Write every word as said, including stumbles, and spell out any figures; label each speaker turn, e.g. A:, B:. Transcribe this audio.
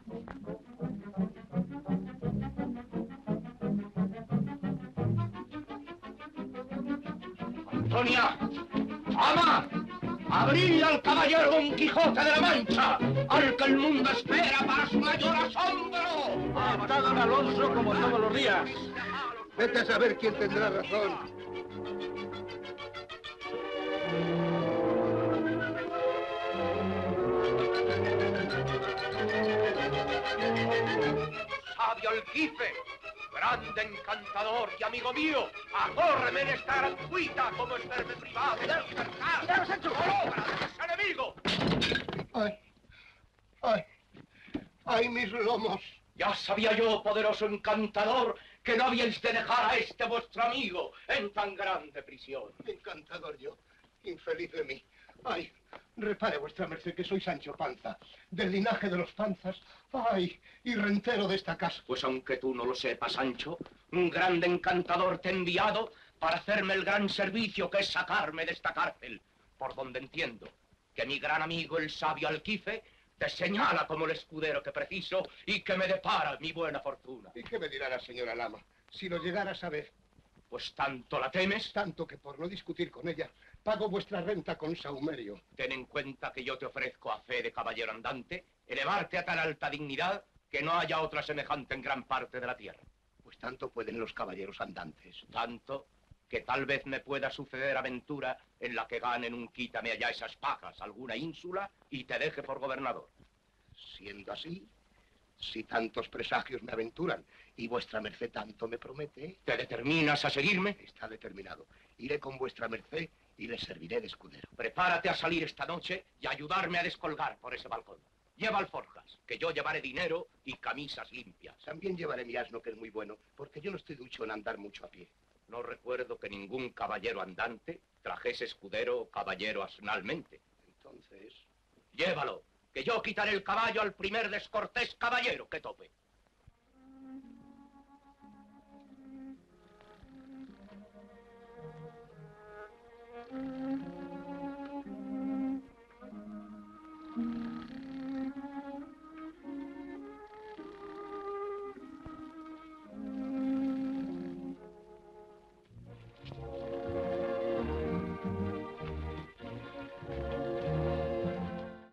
A: Antonia, ama, abrid al caballero Don Quijote de la Mancha, al que el mundo espera para su mayor asombro.
B: Atado don Alonso como todos los días.
C: Vete a saber quién tendrá razón.
A: Sabio Alquife, grande encantador y amigo mío, acórreme en esta gratuita como esperme privado de libertad.
B: ¡Cuidado, Sancho!
A: ¡No, enemigo!
C: ¡Ay! ¡Ay! ¡Ay, mis lomos!
A: Ya sabía yo, poderoso encantador, que no habíais de dejar a este vuestro amigo en tan grande prisión.
C: Encantador yo, infeliz de mí. ¡Ay! Repare vuestra merced que soy Sancho Panza, del linaje de los Panzas, ¡ay! Y rentero de esta casa.
A: Pues aunque tú no lo sepas, Sancho, un grande encantador te he enviado para hacerme el gran servicio que es sacarme de esta cárcel, por donde entiendo que mi gran amigo el sabio Alquife te señala como el escudero que preciso y que me depara mi buena fortuna.
C: ¿Y qué me dirá la señora Lama si lo llegara a saber?
A: Pues tanto la temes.
C: Tanto que por no discutir con ella, pago vuestra renta con sahumerio.
A: Ten en cuenta que yo te ofrezco a fe de caballero andante elevarte a tan alta dignidad que no haya otra semejante en gran parte de la tierra.
C: Pues tanto pueden los caballeros andantes.
A: Tanto que tal vez me pueda suceder aventura en la que ganen un quítame allá esas pajas, alguna ínsula, y te deje por gobernador.
C: Siendo así, si tantos presagios me aventuran y vuestra merced tanto me promete...
A: ¿Te determinas a seguirme?
C: Está determinado. Iré con vuestra merced y le serviré de escudero.
A: Prepárate a salir esta noche y ayudarme a descolgar por ese balcón. Lleva alforjas, que yo llevaré dinero y camisas limpias.
C: También llevaré mi asno, que es muy bueno, porque yo no estoy ducho en andar mucho a pie.
A: No recuerdo que ningún caballero andante trajese escudero o caballero asnalmente.
C: Entonces...
A: Llévalo, que yo quitaré el caballo al primer descortés caballero que tope.